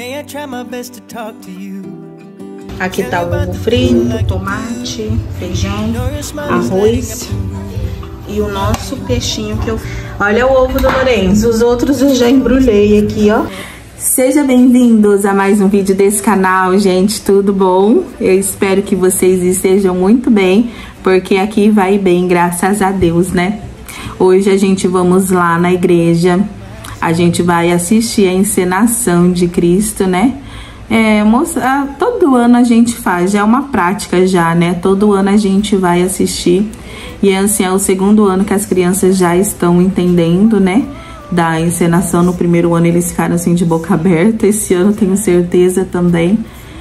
Aqui tá o ovo frito, tomate, feijão, arroz e o nosso peixinho que eu... Olha o ovo do Lorenzo, os outros eu já embrulhei aqui, ó. Sejam bem-vindos a mais um vídeo desse canal, gente, tudo bom? Eu espero que vocês estejam muito bem, porque aqui vai bem, graças a Deus, né? Hoje a gente vamos lá na igreja, a gente vai assistir a encenação de Cristo, né? Todo ano a gente faz, já é uma prática já, né? Todo ano a gente vai assistir. E assim, é o segundo ano que as crianças já estão entendendo, né? Da encenação. No primeiro ano eles ficaram assim de boca aberta. Esse ano tenho certeza também.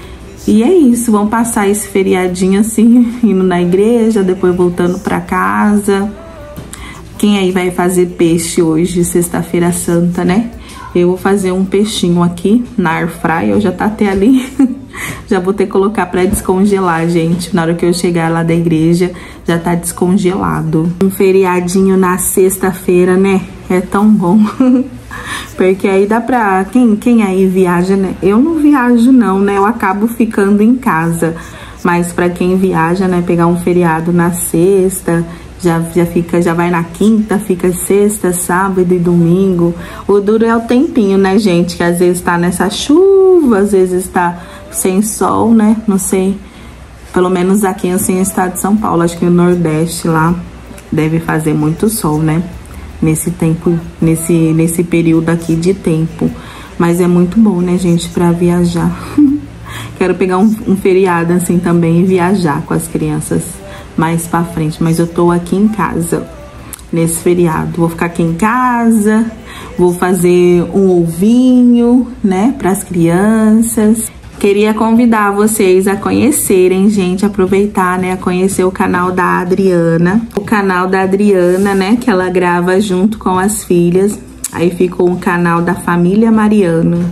E é isso, vamos passar esse feriadinho assim, indo na igreja, depois voltando pra casa. Quem aí vai fazer peixe hoje, sexta-feira santa, né? Eu vou fazer um peixinho aqui na air fryer, já tá até ali. Já vou ter que colocar pra descongelar, gente. Na hora que eu chegar lá da igreja, já tá descongelado. Um feriadinho na sexta-feira, né? É tão bom. Porque aí dá pra... Quem aí viaja, né? Eu não viajo não, né? Eu acabo ficando em casa. Mas pra quem viaja, né? Pegar um feriado na sexta... Já vai na quinta, fica sexta, sábado e domingo. O duro é o tempinho, né, gente? Que às vezes tá nessa chuva, às vezes tá sem sol, né? Não sei. Pelo menos aqui assim no estado de São Paulo. Acho que no Nordeste lá deve fazer muito sol, né? Nesse tempo, nesse período aqui de tempo. Mas é muito bom, né, gente, pra viajar. Quero pegar um feriado assim também e viajar com as crianças mais pra frente, mas eu tô aqui em casa nesse feriado. Vou ficar aqui em casa, vou fazer um ovinho, né, pras crianças. Queria convidar vocês a conhecerem, gente, aproveitar, né, a conhecer o canal da Adriana. O canal da Adriana, né, que ela grava junto com as filhas. Aí ficou o canal da família Mariano.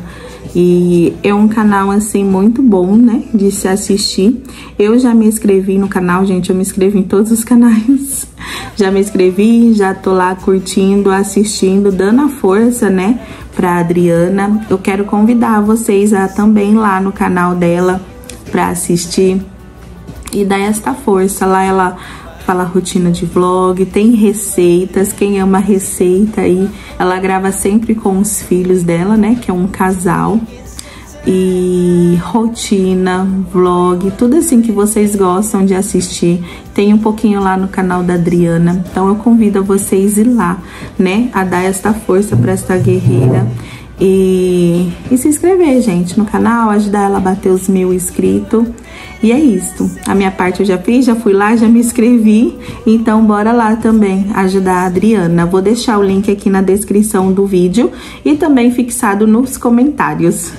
E é um canal, assim, muito bom, né, de se assistir. Eu já me inscrevi no canal, gente, eu me inscrevi em todos os canais. Já me inscrevi, já tô lá curtindo, assistindo, dando a força, né, pra Adriana. Eu quero convidar vocês a também lá no canal dela pra assistir e dar esta força. Lá ela fala rotina de vlog, tem receitas, quem ama receita aí, ela grava sempre com os filhos dela, né, que é um casal, e rotina, vlog, tudo assim que vocês gostam de assistir, tem um pouquinho lá no canal da Adriana, então eu convido vocês a ir lá, né, a dar esta força para esta guerreira. E se inscrever, gente, no canal, ajudar ela a bater os 1000 inscritos. E é isso. A minha parte eu já fiz, já fui lá, já me inscrevi. Então, bora lá também ajudar a Adriana. Vou deixar o link aqui na descrição do vídeo e também fixado nos comentários.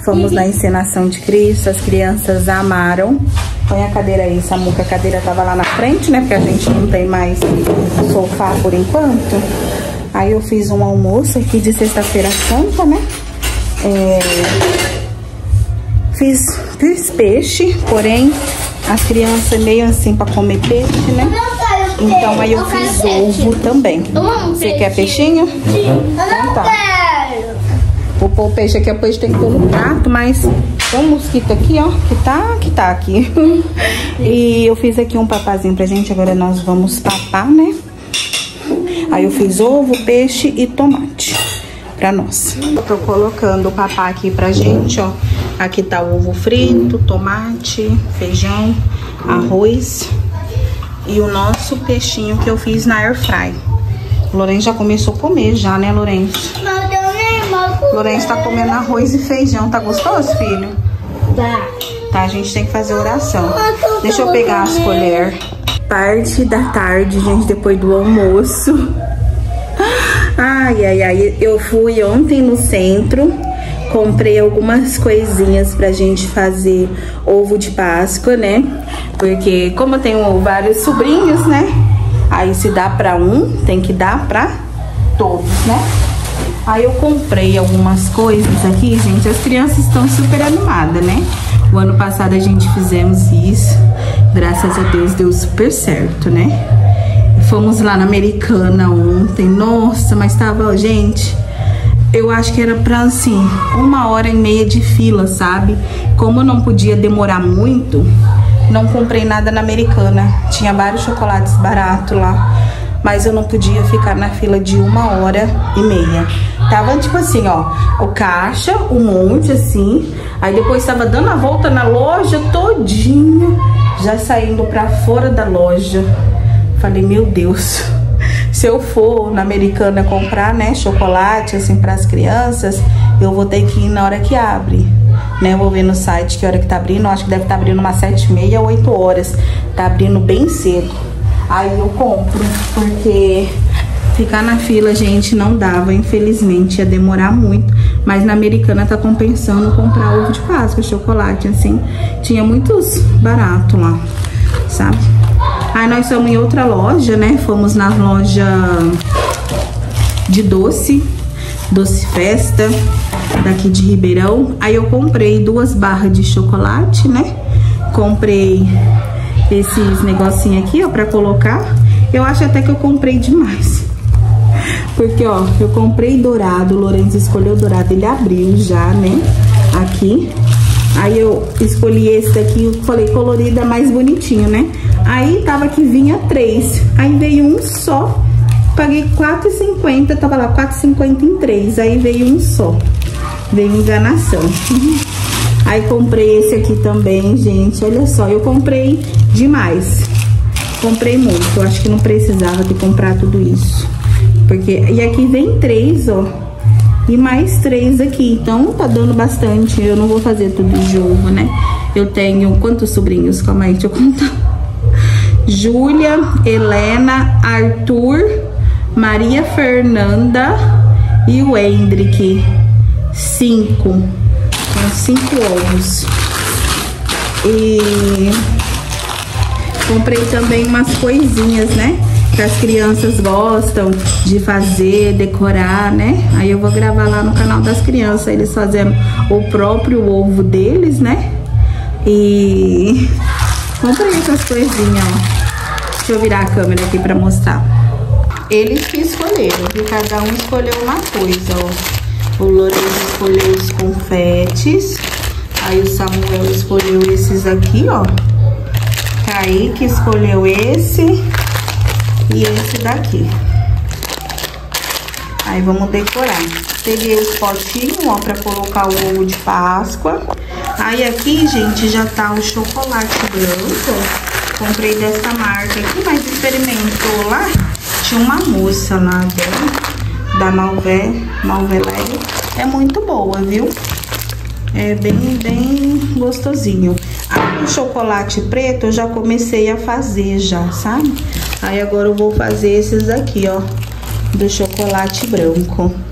fomos na encenação de Cristo, as crianças amaram. Põe a cadeira aí, Samuca, a cadeira tava lá na frente, né? Porque a gente não tem mais sofá por enquanto. Aí eu fiz um almoço aqui de sexta-feira santa, né? Fiz peixe, porém as crianças meio assim pra comer peixe, né? Então aí eu fiz ovo também. Você quer peixinho? Então tá. Vou pôr o peixe aqui, depois tem que pôr no prato, mas tem um mosquito aqui, ó, que tá aqui. E eu fiz aqui um papazinho pra gente, agora nós vamos papar, né? Aí eu fiz ovo, peixe e tomate pra nós. Eu tô colocando o papá aqui pra gente, ó. Aqui tá o ovo frito, tomate, feijão, arroz e o nosso peixinho que eu fiz na air fry. O Lourenço já começou a comer já, né, Lourenço? Lourenço tá comendo arroz e feijão. Tá gostoso, filho? Tá, a gente tem que fazer oração. Deixa eu pegar as colheres. Parte da tarde, gente, depois do almoço. Ai, eu fui ontem no centro, comprei algumas coisinhas pra gente fazer ovo de Páscoa, né? Porque como eu tenho vários sobrinhos, né? Aí se dá pra um, tem que dar pra todos, né? Aí eu comprei algumas coisas aqui, gente. As crianças estão super animadas, né? O ano passado a gente fizemos isso. Graças a Deus deu super certo, né? Fomos lá na Americana ontem. Nossa, mas tava, gente, eu acho que era pra, assim, 1h30 de fila, sabe? Como eu não podia demorar muito, não comprei nada na Americana. Tinha vários chocolates baratos lá, mas eu não podia ficar na fila de 1h30. Tava tipo assim, ó, o caixa, um monte assim. Aí depois tava dando a volta na loja todinha, já saindo pra fora da loja. Falei, meu Deus, se eu for na Americana comprar, né, chocolate assim pras crianças, eu vou ter que ir na hora que abre, né? Eu vou ver no site que hora que tá abrindo. Eu acho que deve estar abrindo umas 7h30, 8 horas. Tá abrindo bem cedo. Aí eu compro, porque ficar na fila, gente, não dava, infelizmente, ia demorar muito. Mas na Americana tá compensando comprar ovo de Páscoa, chocolate, assim. Tinha muitos baratos lá, sabe? Aí nós fomos em outra loja, né? Fomos na loja de doce Festa, daqui de Ribeirão. Aí eu comprei 2 barras de chocolate, né? Comprei esses negocinhos aqui, ó, pra colocar. Eu acho até que eu comprei demais. Porque, ó, eu comprei dourado, o Lourenço escolheu dourado, ele abriu já, né? Aqui. Aí eu escolhi esse daqui, eu falei colorido é mais bonitinho, né? Aí tava que vinha 3. Aí veio um só. Paguei R$4,50, tava lá R$4,50 em 3. Aí veio um só. Veio enganação. Aí comprei esse aqui também, gente. Olha só, eu comprei demais. Comprei muito. Eu acho que não precisava de comprar tudo isso. Porque... E aqui vem 3, ó. E mais 3 aqui. Então tá dando bastante. Eu não vou fazer tudo de ovo, né? Eu tenho... Quantos sobrinhos? Calma aí, deixa eu contar. Júlia, Helena, Arthur, Maria Fernanda e o Hendrick. 5. São 5 ovos. E comprei também umas coisinhas, né? Que as crianças gostam de fazer, decorar, né? Aí eu vou gravar lá no canal das crianças, eles fazendo o próprio ovo deles, né? E comprei essas coisinhas, ó. Deixa eu virar a câmera aqui pra mostrar. Eles que escolheram, viu? Cada um escolheu uma coisa, ó. O Lourenço escolheu os confetes. Aí o Samuel escolheu esses aqui, ó. Kaique escolheu esse e esse daqui. Aí vamos decorar. Peguei os potinhos, ó, pra colocar o ovo de Páscoa. Aí aqui, gente, já tá o chocolate branco. Comprei dessa marca aqui, mas experimentou lá. Tinha uma moça lá da Malvelere. É muito boa, viu? É bem gostosinho. Aí o chocolate preto eu já comecei a fazer já, sabe? Aí agora eu vou fazer esses aqui, ó, do chocolate branco.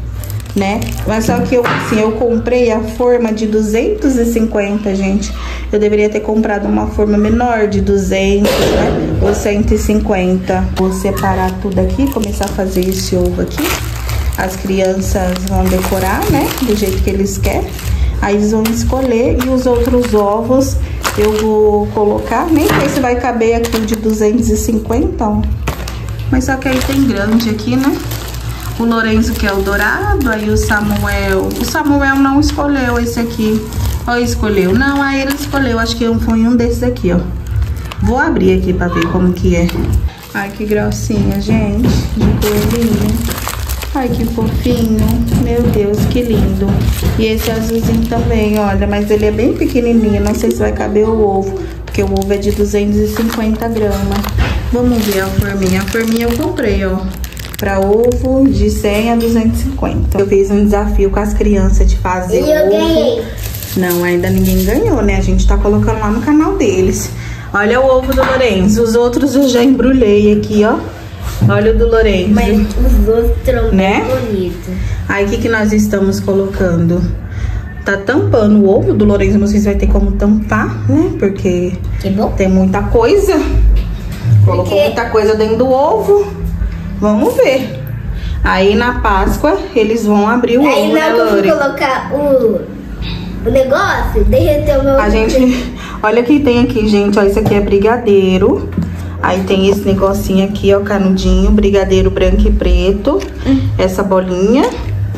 né? Mas só que eu comprei a forma de 250, gente. Eu deveria ter comprado uma forma menor de 200, né? Ou 150. Vou separar tudo aqui, começar a fazer esse ovo aqui. As crianças vão decorar, né? Do jeito que eles querem. Aí eles vão escolher. E os outros ovos eu vou colocar. Nem sei se vai caber aqui o de 250, ó. Mas só que aí tem grande aqui, né? O Lorenzo quer o dourado, aí o Samuel... O Samuel não escolheu esse aqui. Ó, escolheu. Não, aí ele escolheu. Acho que foi um desses aqui, ó. Vou abrir aqui pra ver como que é. Ai, que gracinha, gente. De coelhinho. Ai, que fofinho. Meu Deus, que lindo. E esse azulzinho também, olha. Mas ele é bem pequenininho. Não sei se vai caber o ovo. Porque o ovo é de 250 gramas. Vamos ver a forminha. A forminha eu comprei, ó. Pra ovo de 100 a 250. Eu fiz um desafio com as crianças de fazer ovo. E eu ganhei. Não, ainda ninguém ganhou, né? A gente tá colocando lá no canal deles. Olha o ovo do Lorenzo. Os outros eu já embrulhei aqui, ó. Olha o do Lorenzo. Mas os outros né? Bonito. Aí o que nós estamos colocando? Tá tampando o ovo do Lorenzo. Não sei se vai ter como tampar, né? Porque tem muita coisa. Colocou muita coisa dentro do ovo. Vamos ver. Aí na Páscoa eles vão abrir o ovo, né, Lore? Aí colocar o negócio, derreter o meu... A gente... Olha o que tem aqui, gente. Ó, isso aqui é brigadeiro. Aí tem esse negocinho aqui, ó, canudinho. Brigadeiro branco e preto. Essa bolinha.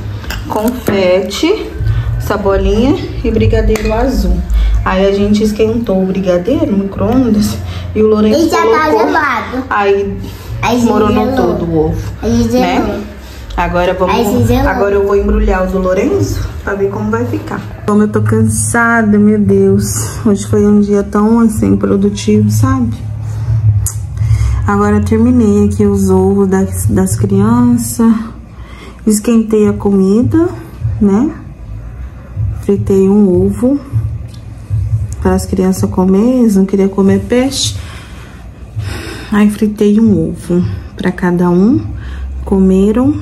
Confete. Essa bolinha e brigadeiro azul. Aí a gente esquentou o brigadeiro no micro-ondas. E o Lorenzo colocou... já tá gelado. Aí desmoronou todo o ovo, né? Agora agora eu vou embrulhar o do Lorenzo pra ver como vai ficar. Como eu tô cansada, meu Deus. Hoje foi um dia tão assim produtivo, sabe? Agora eu terminei aqui os ovos das crianças. Esquentei a comida, né? Fritei um ovo para as crianças comerem. Eles não queriam comer peixe. Aí fritei um ovo pra cada um. Comeram.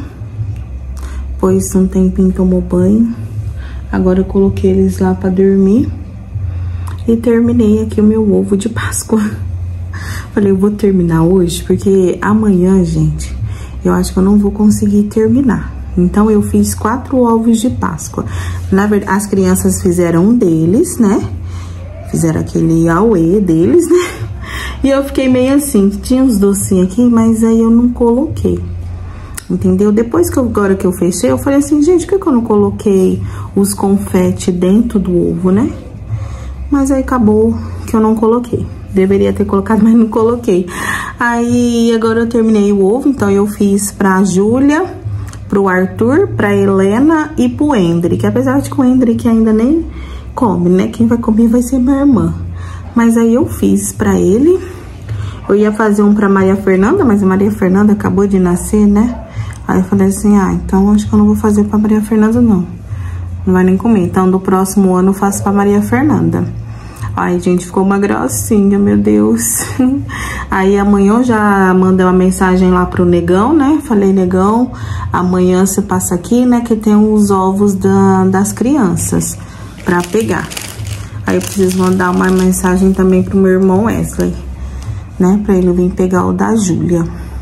Depois um tempinho tomou banho. Agora eu coloquei eles lá pra dormir. E terminei aqui o meu ovo de Páscoa. Falei, eu vou terminar hoje, porque amanhã, gente, eu acho que eu não vou conseguir terminar. Então eu fiz 4 ovos de Páscoa. Na verdade, as crianças fizeram um deles, né? Fizeram aquele auê deles, né? E eu fiquei meio assim, tinha uns docinhos aqui, mas aí eu não coloquei, entendeu? Depois que agora que eu fechei, eu falei assim, gente, por que eu não coloquei os confete dentro do ovo, né? Mas aí acabou que eu não coloquei. Deveria ter colocado, mas não coloquei. Aí agora eu terminei o ovo, então eu fiz pra Júlia, pro Arthur, pra Helena e pro Hendrick. Apesar de que o Hendrick ainda nem come, né? Quem vai comer vai ser minha irmã. Mas aí eu fiz pra ele. Eu ia fazer um pra Maria Fernanda, mas a Maria Fernanda acabou de nascer, né? Aí eu falei assim, então acho que eu não vou fazer pra Maria Fernanda, não. Não vai nem comer. Então, do próximo ano eu faço pra Maria Fernanda. Ai, gente, ficou uma gracinha, meu Deus. Aí amanhã eu já mandei uma mensagem lá pro Negão, né? Falei, Negão, amanhã você passa aqui, né? Que tem os ovos das crianças pra pegar. Aí eu preciso mandar uma mensagem também pro meu irmão Wesley, né? Pra ele vir pegar o da Júlia.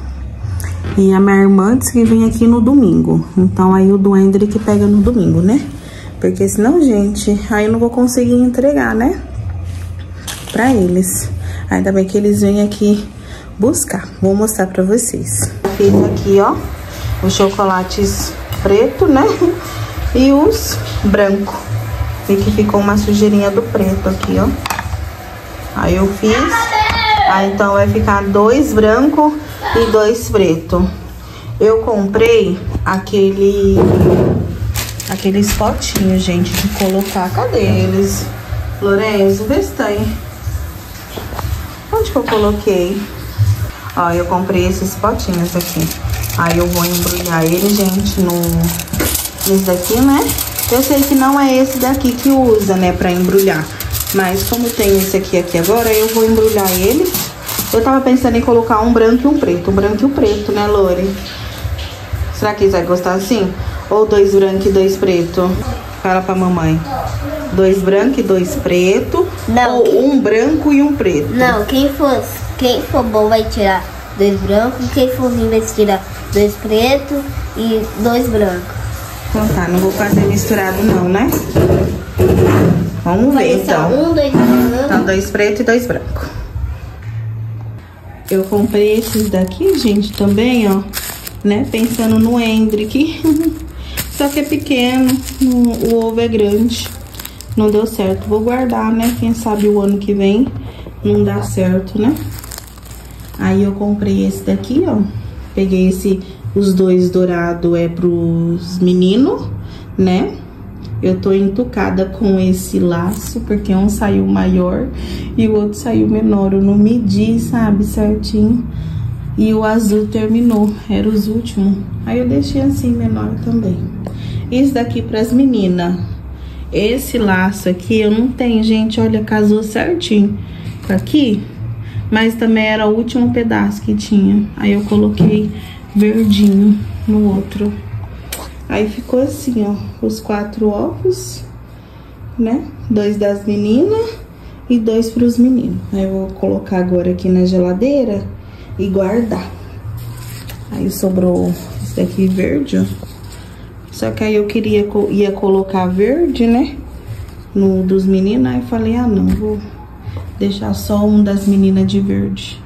E a minha irmã disse que vem aqui no domingo. Então aí o do Hendrick pega no domingo, né? Porque senão, gente, aí eu não vou conseguir entregar, né? Pra eles. Ainda bem que eles vêm aqui buscar. Vou mostrar pra vocês. Fiz aqui, ó, os chocolates preto, né? E os branco. E que ficou uma sujeirinha do preto aqui, ó. Aí eu fiz. Aí então vai ficar 2 branco e 2 preto. Eu comprei aqueles potinhos, gente, de colocar. Cadê eles? Lorenzo, vê se tem. Onde que eu coloquei? Ó, eu comprei esses potinhos aqui. Aí eu vou embrulhar ele, gente, nesse daqui, né? Eu sei que não é esse daqui que usa, né, pra embrulhar. Mas como tem esse aqui agora, eu vou embrulhar ele. Eu tava pensando em colocar um branco e um preto. Um branco e um preto, né, Lore? Será que eles vão gostar assim? Ou 2 branco e 2 preto? Fala pra mamãe. 2 branco e 2 preto? Não. Ou 1 branco e 1 preto? Não, quem for bom vai tirar 2 brancos. Quem for ruim vai tirar 2 pretos e 2 brancos. Então tá, não vou fazer misturado não, né? Vamos ver então. 1, 2 brancos. Então 2 preto e 2 branco. Eu comprei esses daqui, gente, também, ó. Né? Pensando no Hendrick. Só que é pequeno, o ovo é grande. Não deu certo. Vou guardar, né? Quem sabe o ano que vem não dá certo, né? Aí eu comprei esse daqui, ó. Peguei os 2 dourados pros meninos, né? Eu tô entucada com esse laço, porque um saiu maior e o outro saiu menor. Eu não medi, sabe, certinho. E o azul terminou, era os últimos. Aí eu deixei assim, menor também. Esse daqui pras meninas. Esse laço aqui eu não tenho, gente, olha, casou certinho aqui. Mas também era o último pedaço que tinha. Aí eu coloquei verdinho no outro. Aí ficou assim, ó, os 4 ovos, né? 2 das meninas e 2 pros meninos. Aí eu vou colocar agora aqui na geladeira e guardar. Aí sobrou esse daqui verde, ó. Só que aí eu ia colocar verde, né? No dos meninos, aí eu falei, ah não, vou deixar só um das meninas de verde.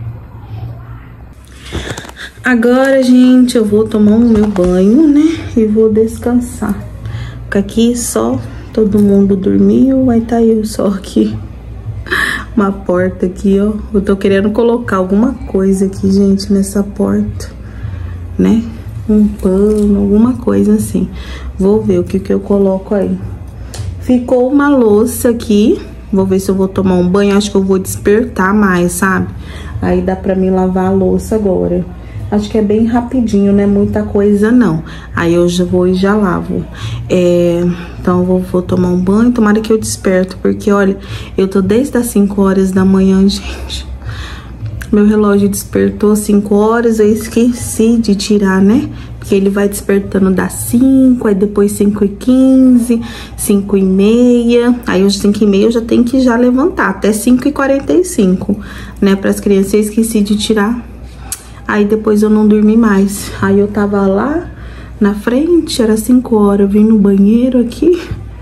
Agora, gente, eu vou tomar o meu banho, né? E vou descansar. Porque aqui só todo mundo dormiu, vai tá eu só aqui. Uma porta aqui, ó. Eu tô querendo colocar alguma coisa aqui, gente, nessa porta, né? Um pano, alguma coisa assim. Vou ver o que eu coloco aí. Ficou uma louça aqui. Vou ver se eu vou tomar um banho. Acho que eu vou despertar mais, sabe? Aí dá pra mim lavar a louça agora. Acho que é bem rapidinho, não é muita coisa, não. Aí eu já vou e já lavo. Então eu vou tomar um banho. Tomara que eu desperto, porque, olha, eu tô desde as 5 horas da manhã, gente. Meu relógio despertou 5 horas, eu esqueci de tirar, né? Porque ele vai despertando das 5, aí depois 5h15, 5h30. Aí às 5h30 eu já tenho que já levantar, até 5h45, né? Para as crianças, eu esqueci de tirar. Aí depois eu não dormi mais. Aí eu tava lá na frente, era 5 horas, eu vim no banheiro aqui.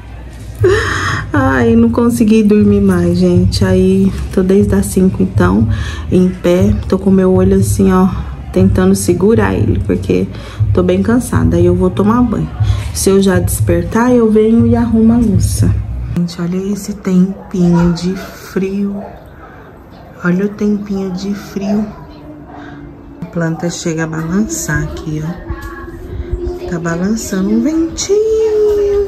Ai, não consegui dormir mais, gente. Aí tô desde as 5, então, em pé. Tô com meu olho assim, ó, tentando segurar ele, porque tô bem cansada. Aí eu vou tomar banho. Se eu já despertar, eu venho e arrumo a louça. Gente, olha esse tempinho de frio. Olha o tempinho de frio. A planta chega a balançar aqui, ó. Tá balançando um ventinho.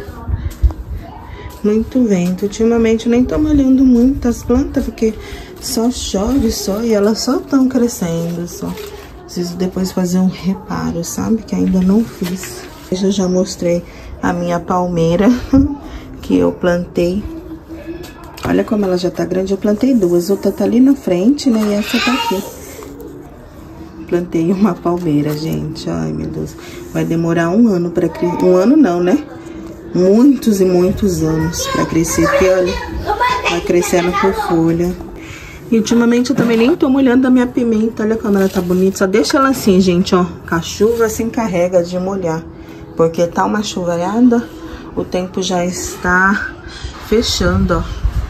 Muito vento. Ultimamente eu nem tô molhando muito as plantas, porque só chove só e elas só estão crescendo, só. Preciso depois fazer um reparo, sabe? Que ainda não fiz. Eu já mostrei a minha palmeira que eu plantei. Olha como ela já tá grande. Eu plantei 2, outra tá ali na frente, né? E essa tá aqui. Plantei uma palmeira, gente. Ai, meu Deus. Vai demorar 1 ano pra crescer. 1 ano não, né? Muitos e muitos anos pra crescer, porque olha, vai crescendo por folha. E ultimamente eu também nem tô molhando a minha pimenta, olha como ela tá bonita. Só deixa ela assim, gente, ó, com a chuva se encarrega de molhar, porque tá uma chuvarada, o tempo já está fechando, ó.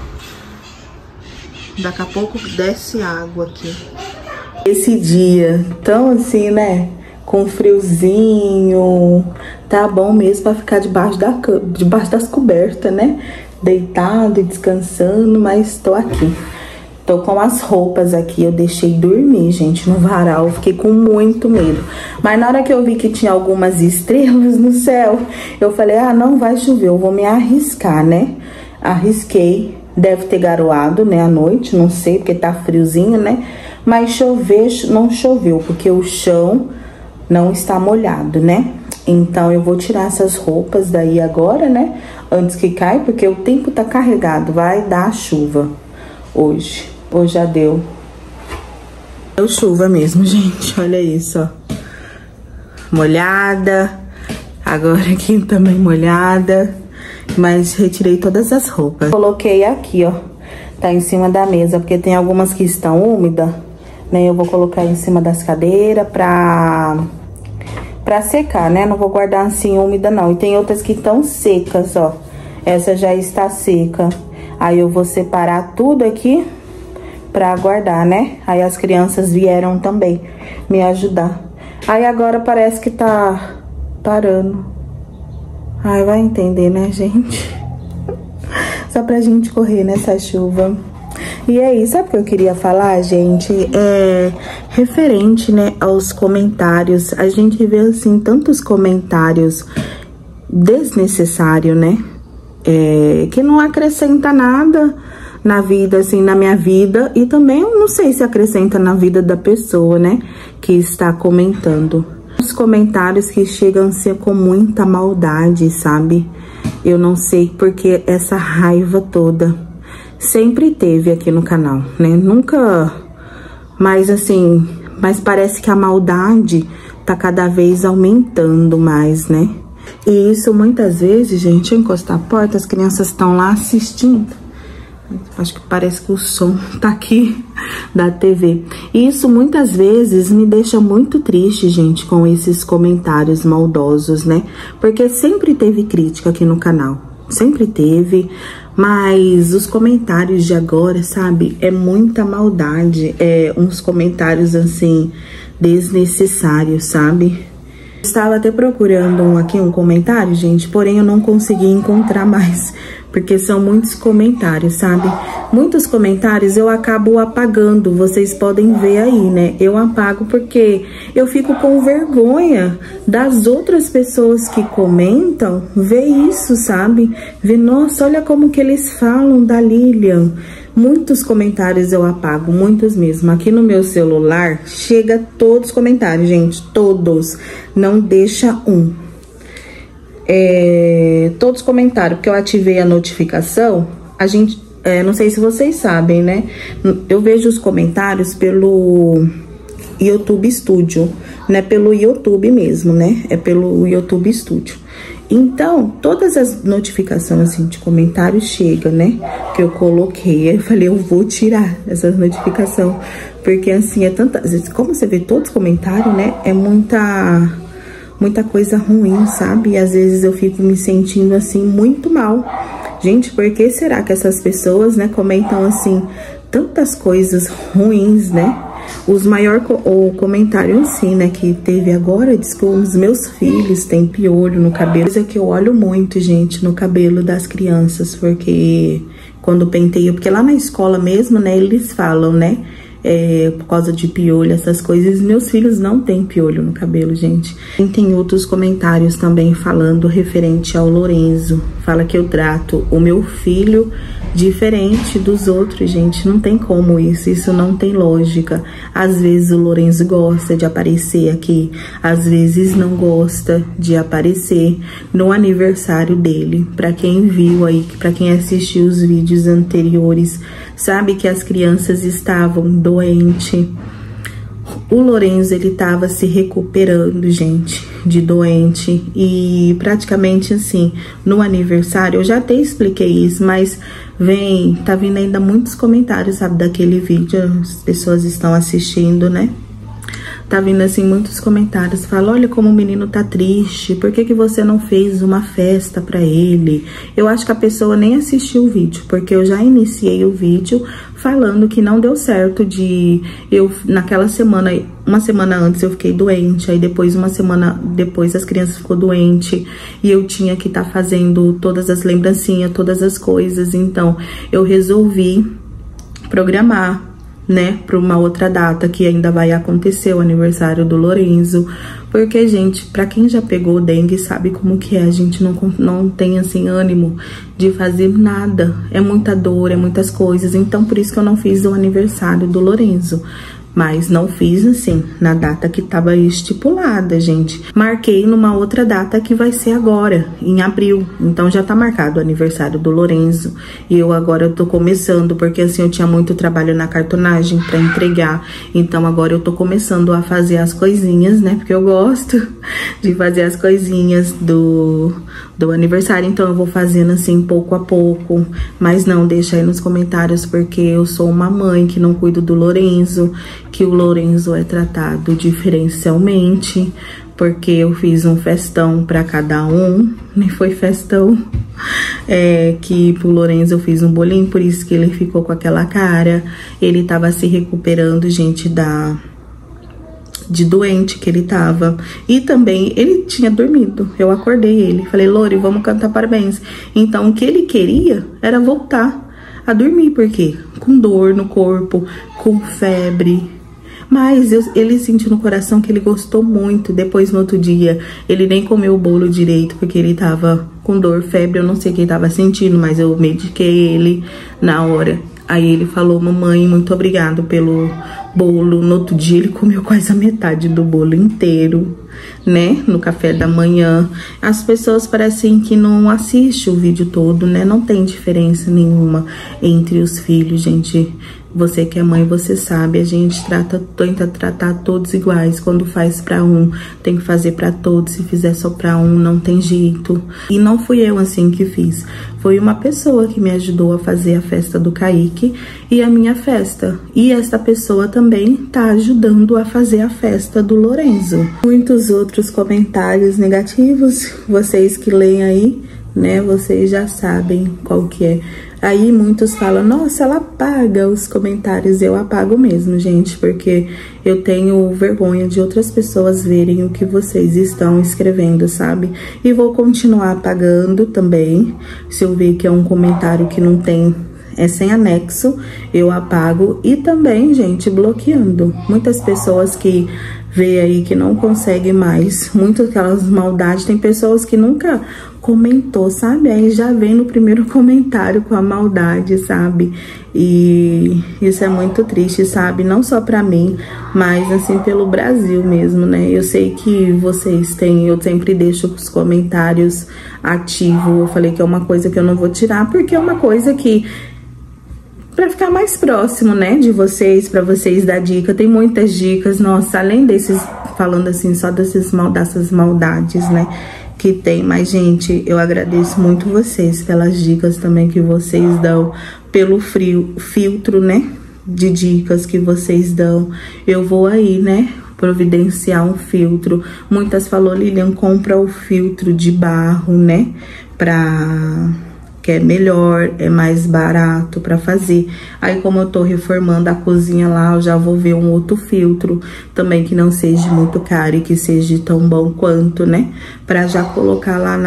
Daqui a pouco desce água aqui. Esse dia tão assim, né, com friozinho, tá bom mesmo pra ficar debaixo das cobertas, né? Deitado e descansando, mas tô aqui. Tô com as roupas aqui, eu deixei dormir, gente, no varal. Fiquei com muito medo. Mas na hora que eu vi que tinha algumas estrelas no céu, eu falei, ah, não vai chover, eu vou me arriscar, né? Arrisquei. Deve ter garoado, né, à noite, não sei, porque tá friozinho, né? Mas chover, não choveu, porque o chão não está molhado, né? Então eu vou tirar essas roupas daí agora, né? Antes que caia, porque o tempo tá carregado. Vai dar chuva hoje. Hoje já deu. Deu chuva mesmo, gente. Olha isso, ó. Molhada. Agora aqui também molhada, mas retirei todas as roupas. Coloquei aqui, ó, tá em cima da mesa, porque tem algumas que estão úmidas, né? Eu vou colocar em cima das cadeiras pra secar, né? Não vou guardar assim úmida, não. E tem outras que estão secas, ó. Essa já está seca. Aí eu vou separar tudo aqui pra guardar, né? Aí as crianças vieram também me ajudar. Aí agora parece que tá parando. Ai, vai entender, né, gente? Só pra gente correr nessa chuva. E é isso, sabe o que eu queria falar, gente? É referente, né, aos comentários. A gente vê, assim, tantos comentários desnecessários, né? Que não acrescenta nada na vida, assim, na minha vida. E também, eu não sei se acrescenta na vida da pessoa, né, que está comentando. Os comentários que chegam a ser com muita maldade, sabe? Eu não sei porque essa raiva toda sempre teve aqui no canal, né? Nunca, mas assim, mas parece que a maldade tá cada vez aumentando mais, né? E isso muitas vezes, gente, eu encostar a porta, as crianças estão lá assistindo. Acho que parece que o som tá aqui da TV. E isso muitas vezes me deixa muito triste, gente, com esses comentários maldosos, né? Porque sempre teve crítica aqui no canal. Sempre teve. Mas os comentários de agora, sabe? É muita maldade. É uns comentários, assim, desnecessários, sabe? Estava até procurando aqui um comentário, gente, porém eu não consegui encontrar mais, porque são muitos comentários, sabe? Muitos comentários eu acabo apagando, vocês podem ver aí, né? Eu apago porque eu fico com vergonha das outras pessoas que comentam ver isso, sabe? Ver, nossa, olha como que eles falam da Lilian. Muitos comentários eu apago, muitos mesmo. Aqui no meu celular chega todos os comentários, gente, todos. Não deixa um. Todos os comentários, porque eu ativei a notificação. A gente, não sei se vocês sabem, né? Eu vejo os comentários pelo YouTube Studio, não é pelo YouTube mesmo, né? É pelo YouTube Studio. Então, todas as notificações, assim, de comentários chegam, né? Que eu coloquei. Aí eu falei, eu vou tirar essas notificações. Porque, assim, é tanta... Como você vê todos os comentários, né? É muita coisa ruim, sabe? E às vezes eu fico me sentindo, assim, muito mal. Gente, por que será que essas pessoas, né, comentam, assim, tantas coisas ruins, né? O comentário em si, né, que teve agora, diz que os meus filhos têm piolho no cabelo. Coisa que eu olho muito, gente, no cabelo das crianças, porque quando penteio, porque lá na escola mesmo, né, eles falam, né, por causa de piolho, essas coisas. Meus filhos não têm piolho no cabelo, gente. E tem outros comentários também falando referente ao Lorenzo. Fala que eu trato o meu filho diferente dos outros, gente. Não tem como isso não tem lógica. Às vezes o Lorenzo gosta de aparecer aqui, às vezes não gosta de aparecer no aniversário dele. Pra quem viu aí, pra quem assistiu os vídeos anteriores, sabe que as crianças estavam doentes. O Lorenzo, ele tava se recuperando, gente, de doente. E praticamente assim, no aniversário, eu já até expliquei isso, mas tá vindo ainda muitos comentários, sabe, daquele vídeo. As pessoas estão assistindo, né? Tá vindo assim muitos comentários, fala, olha como o menino tá triste, por que você não fez uma festa pra ele? Eu acho que a pessoa nem assistiu o vídeo, porque eu já iniciei o vídeo falando que não deu certo naquela semana, uma semana antes eu fiquei doente, aí depois, uma semana depois as crianças ficou doente, e eu tinha que estar fazendo todas as lembrancinhas, todas as coisas, então eu resolvi programar, né, para uma outra data que ainda vai acontecer, o aniversário do Lorenzo. Porque, gente, para quem já pegou dengue sabe como que é, a gente não tem, assim, ânimo de fazer nada. É muita dor, é muitas coisas. Então, por isso que eu não fiz o aniversário do Lorenzo. Mas não fiz assim, na data que tava estipulada, gente. Marquei numa outra data que vai ser agora, em abril. Então já tá marcado o aniversário do Lorenzo. E eu agora tô começando, porque assim, eu tinha muito trabalho na cartonagem pra entregar. Então agora eu tô começando a fazer as coisinhas, né? Porque eu gosto de fazer as coisinhas do aniversário. Então eu vou fazendo assim, pouco a pouco. Mas não, deixa aí nos comentários, porque eu sou uma mãe que não cuido do Lorenzo, que o Lorenzo é tratado diferencialmente, porque eu fiz um festão para cada um, nem foi festão, que pro Lorenzo eu fiz um bolinho, por isso que ele ficou com aquela cara. Ele tava se recuperando, gente, de doente que ele tava. E também ele tinha dormido. Eu acordei ele, falei, Lore, vamos cantar parabéns. Então o que ele queria era voltar a dormir, porque com dor no corpo, com febre. Mas ele sentiu no coração que ele gostou muito. Depois, no outro dia, ele nem comeu o bolo direito, porque ele tava com dor, febre. Eu não sei o que ele tava sentindo, mas eu mediquei ele na hora. Aí ele falou, mamãe, muito obrigado pelo bolo. No outro dia ele comeu quase a metade do bolo inteiro, né? No café da manhã. As pessoas parecem que não assistem o vídeo todo, né? Não tem diferença nenhuma entre os filhos, gente. Você que é mãe, você sabe, a gente tenta tratar todos iguais. Quando faz pra um, tem que fazer pra todos. Se fizer só pra um, não tem jeito. E não fui eu assim que fiz. Foi uma pessoa que me ajudou a fazer a festa do Kaique e a minha festa. E essa pessoa também tá ajudando a fazer a festa do Lorenzo. Muitos outros comentários negativos, vocês que leem aí, né, vocês já sabem qual que é. Aí muitos falam, nossa, ela apaga os comentários. Eu apago mesmo, gente, porque eu tenho vergonha de outras pessoas verem o que vocês estão escrevendo, sabe? E vou continuar apagando também. Se eu ver que é um comentário que não tem, é sem anexo, eu apago. E também, gente, bloqueando. Muitas pessoas que vê aí que não consegue mais, muitas aquelas maldades, tem pessoas que nunca comentou, sabe? Aí já vem no primeiro comentário com a maldade, sabe? E isso é muito triste, sabe? Não só pra mim, mas assim pelo Brasil mesmo, né? Eu sei que vocês têm, eu sempre deixo os comentários ativos. Eu falei que é uma coisa que eu não vou tirar, porque é uma coisa que para ficar mais próximo, né, de vocês, para vocês dar dica. Tem muitas dicas, nossa, além desses, falando assim, só dessas maldades, né, que tem. Mas, gente, eu agradeço muito vocês pelas dicas também que vocês dão, pelo filtro, né, de dicas que vocês dão. Eu vou aí, né, providenciar um filtro. Muitas falou, Lilian, compra o filtro de barro, né, que é melhor, é mais barato pra fazer. Aí, como eu tô reformando a cozinha lá, eu já vou ver um outro filtro também que não seja muito caro e que seja tão bom quanto, né? Pra já colocar lá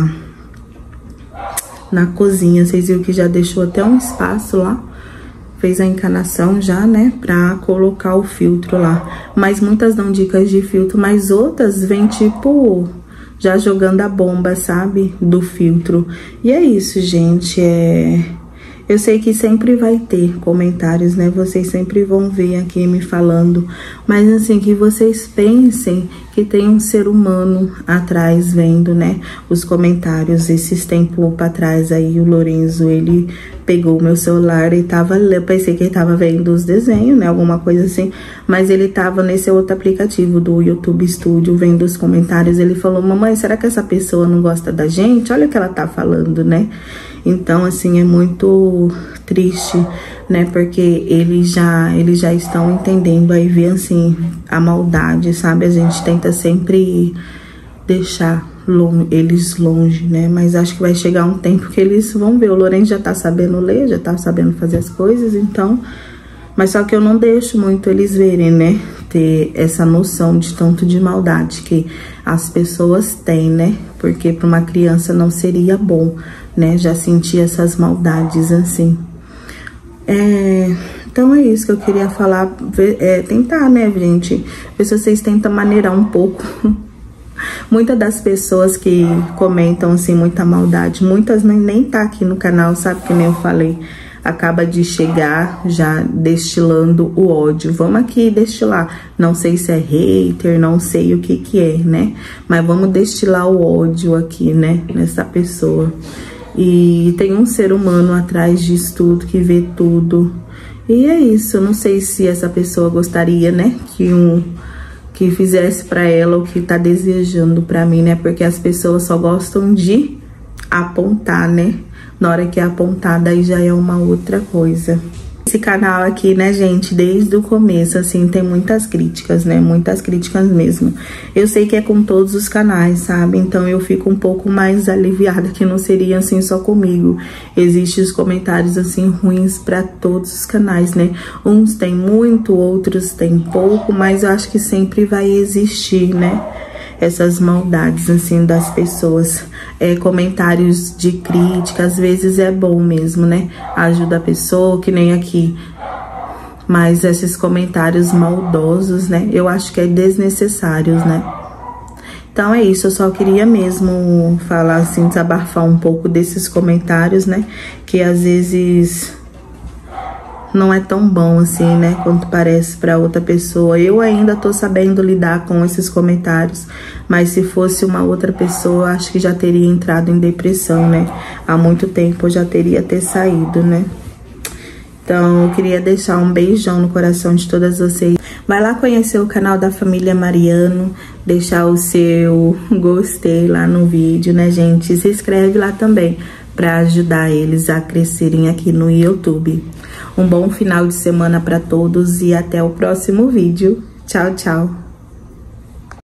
na cozinha. Vocês viram que já deixou até um espaço lá. Fez a encanação já, né? Pra colocar o filtro lá. Mas muitas dão dicas de filtro, mas outras vêm tipo já jogando a bomba, sabe? Do filtro. E é isso, gente. Eu sei que sempre vai ter comentários, né? Vocês sempre vão ver aqui me falando. Mas assim, que vocês pensem que tem um ser humano atrás vendo, né? Os comentários. Esses tempos pra trás aí, o Lorenzo, ele pegou o meu celular e tava... Eu pensei que ele tava vendo os desenhos, né? Alguma coisa assim. Mas ele tava nesse outro aplicativo do YouTube Studio, vendo os comentários. Ele falou, mamãe, será que essa pessoa não gosta da gente? Olha o que ela tá falando, né? Então, assim, é muito triste, né? Porque eles já estão entendendo aí, ver, assim, a maldade, sabe? A gente tenta sempre deixar eles longe, né? Mas acho que vai chegar um tempo que eles vão ver. O Lorenzo já tá sabendo ler, já tá sabendo fazer as coisas, então... Mas só que eu não deixo muito eles verem, né? Ter essa noção de tanto de maldade que as pessoas têm, né? Porque para uma criança não seria bom, né? Já sentir essas maldades assim. Então é isso que eu queria falar. Tentar, né, gente? Ver se vocês tentam maneirar um pouco. Muitas das pessoas que comentam assim, muita maldade, muitas nem tá aqui no canal, sabe? Que nem eu falei. acaba de chegar já destilando o ódio. Vamos aqui destilar, não sei se é hater, não sei o que é, né? Mas vamos destilar o ódio aqui, né, nessa pessoa. E tem um ser humano atrás disso tudo, que vê tudo. E é isso, eu não sei se essa pessoa gostaria, né, que fizesse pra ela o que tá desejando pra mim, né? Porque as pessoas só gostam de apontar, né? Na hora que é apontada, aí já é uma outra coisa. Esse canal aqui, né, gente, desde o começo, assim, tem muitas críticas, né? Muitas críticas mesmo. Eu sei que é com todos os canais, sabe? Então eu fico um pouco mais aliviada, que não seria assim só comigo. Existem os comentários, assim, ruins pra todos os canais, né? Uns tem muito, outros tem pouco, mas eu acho que sempre vai existir, né? Essas maldades, assim, das pessoas. Comentários de crítica, às vezes é bom mesmo, né? Ajuda a pessoa, que nem aqui. Mas esses comentários maldosos, né? Eu acho que é desnecessários, né? Então é isso, eu só queria mesmo falar assim, desabafar um pouco desses comentários, né? Que às vezes não é tão bom assim, né, quanto parece pra outra pessoa. Eu ainda tô sabendo lidar com esses comentários, mas se fosse uma outra pessoa, acho que já teria entrado em depressão, né? Há muito tempo eu já teria saído, né? Então, eu queria deixar um beijão no coração de todas vocês. Vai lá conhecer o canal da família Mariano, deixar o seu gostei lá no vídeo, né, gente? Se inscreve lá também, para ajudar eles a crescerem aqui no YouTube. Um bom final de semana para todos e até o próximo vídeo. Tchau, tchau!